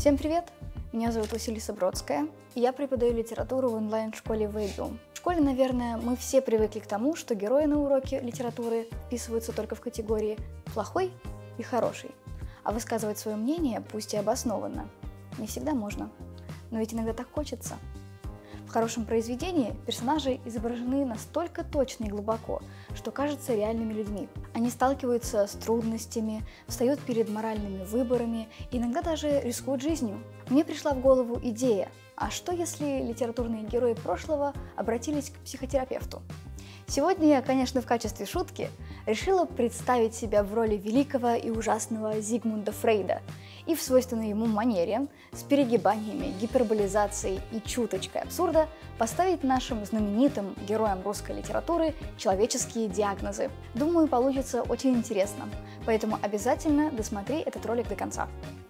Всем привет! Меня зовут Василиса Бродская, и я преподаю литературу в онлайн-школе Вейдум. В школе, наверное, мы все привыкли к тому, что герои на уроке литературы вписываются только в категории «плохой» и «хороший», а высказывать свое мнение, пусть и обоснованно, не всегда можно. Но ведь иногда так хочется. В хорошем произведении персонажи изображены настолько точно и глубоко, что кажутся реальными людьми. Они сталкиваются с трудностями, встают перед моральными выборами, иногда даже рискуют жизнью. Мне пришла в голову идея, а что если литературные герои прошлого обратились к психотерапевту? Сегодня я, конечно, в качестве шутки решила представить себя в роли великого и ужасного Зигмунда Фрейда и в свойственной ему манере, с перегибаниями, гиперболизацией и чуточкой абсурда, поставить нашим знаменитым героям русской литературы человеческие диагнозы. Думаю, получится очень интересно, поэтому обязательно досмотри этот ролик до конца.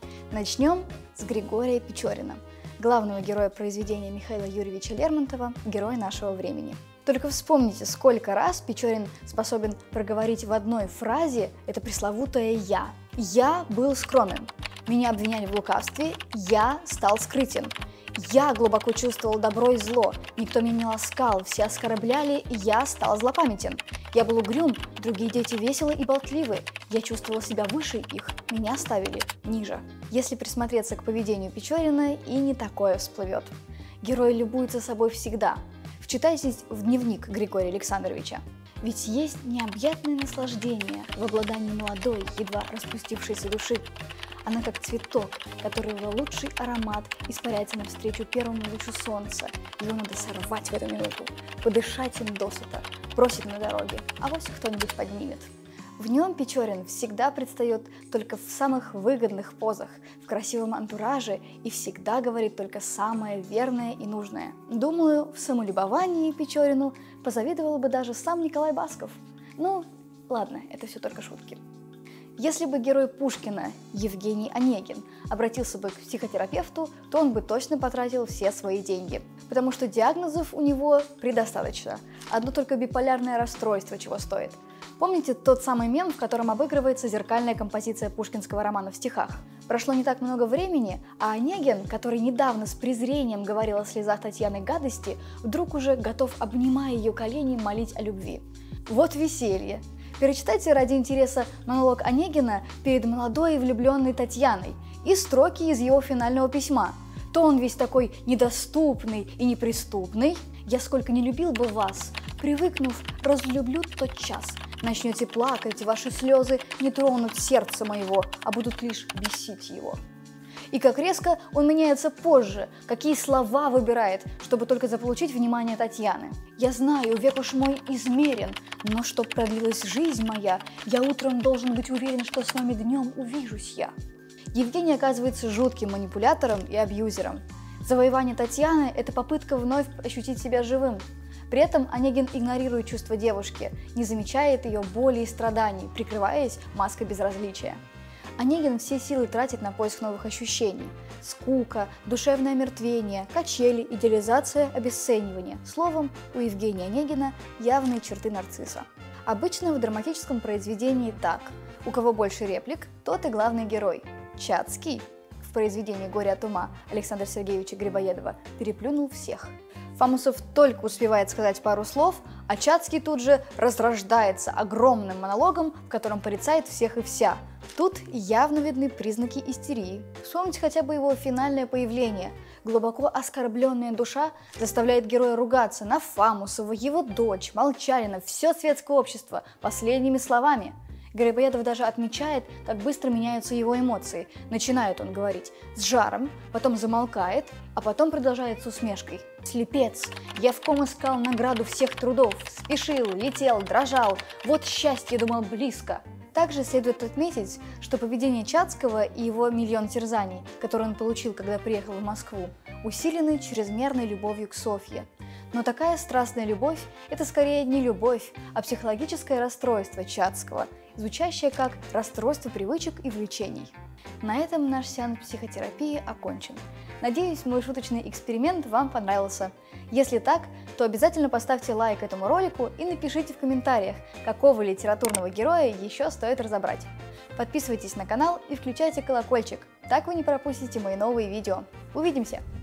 Начнем с Григория Печорина, главного героя произведения Михаила Юрьевича Лермонтова «Герой нашего времени». Только вспомните, сколько раз Печорин способен проговорить в одной фразе это пресловутое «я». «Я был скромен», «меня обвиняли в лукавстве», «я стал скрытен», «я глубоко чувствовал добро и зло», «никто меня не ласкал, все оскорбляли, я стал злопамятен», «я был угрюм, другие дети веселы и болтливы», «я чувствовал себя выше их, меня ставили ниже». Если присмотреться к поведению Печорина, и не такое всплывет. Герой любуется собой всегда. Вчитайтесь в дневник Григория Александровича. Ведь есть необъятное наслаждение в обладании молодой, едва распустившейся души. Она как цветок, которого лучший аромат испаряется навстречу первому лучу солнца. Его надо сорвать в эту минуту, подышать им досыта, бросить на дороге, а вось кто-нибудь поднимет. В нем Печорин всегда предстает только в самых выгодных позах, в красивом антураже и всегда говорит только самое верное и нужное. Думаю, в самолюбовании Печорину позавидовал бы даже сам Николай Басков. Ну, ладно, это все только шутки. Если бы герой Пушкина, Евгений Онегин, обратился бы к психотерапевту, то он бы точно потратил все свои деньги, потому что диагнозов у него предостаточно. Одно только биполярное расстройство чего стоит. Помните тот самый мем, в котором обыгрывается зеркальная композиция пушкинского романа в стихах? Прошло не так много времени, а Онегин, который недавно с презрением говорил о слезах Татьяны гадости, вдруг уже готов, обнимая ее колени, молить о любви. Вот веселье! Перечитайте ради интереса монолог Онегина перед молодой и влюбленной Татьяной и строки из его финального письма. То он весь такой недоступный и неприступный. «Я сколько не любил бы вас, привыкнув, разлюблю тотчас. Начнете плакать, ваши слезы не тронут сердце моего, а будут лишь бесить его». И как резко он меняется позже, какие слова выбирает, чтобы только заполучить внимание Татьяны. «Я знаю, век уж мой измерен, но чтоб продлилась жизнь моя, я утром должен быть уверен, что с вами днем увижусь я». Евгений оказывается жутким манипулятором и абьюзером. Завоевание Татьяны – это попытка вновь ощутить себя живым. При этом Онегин игнорирует чувства девушки, не замечает ее боли и страданий, прикрываясь маской безразличия. Онегин все силы тратит на поиск новых ощущений. Скука, душевное омертвение, качели, идеализация, обесценивание. Словом, у Евгения Онегина явные черты нарцисса. Обычно в драматическом произведении так. У кого больше реплик, тот и главный герой. Чацкий в произведении «Горе от ума» Александра Сергеевича Грибоедова переплюнул всех. Фамусов только успевает сказать пару слов, а Чацкий тут же разрождается огромным монологом, в котором порицает всех и вся. Тут явно видны признаки истерии. Вспомните хотя бы его финальное появление. Глубоко оскорбленная душа заставляет героя ругаться на Фамусова, его дочь, Молчалина, все светское общество последними словами. Грибоедов даже отмечает, как быстро меняются его эмоции. Начинает он говорить с жаром, потом замолкает, а потом продолжает с усмешкой. «Слепец! Я в ком искал награду всех трудов, спешил, летел, дрожал, вот счастье думал близко». Также следует отметить, что поведение Чацкого и его миллион терзаний, которые он получил, когда приехал в Москву, усилены чрезмерной любовью к Софье. Но такая страстная любовь – это скорее не любовь, а психологическое расстройство Чацкого. звучащее как «расстройство привычек и влечений». На этом наш сеанс психотерапии окончен. Надеюсь, мой шуточный эксперимент вам понравился. Если так, то обязательно поставьте лайк этому ролику и напишите в комментариях, какого литературного героя еще стоит разобрать. Подписывайтесь на канал и включайте колокольчик, так вы не пропустите мои новые видео. Увидимся!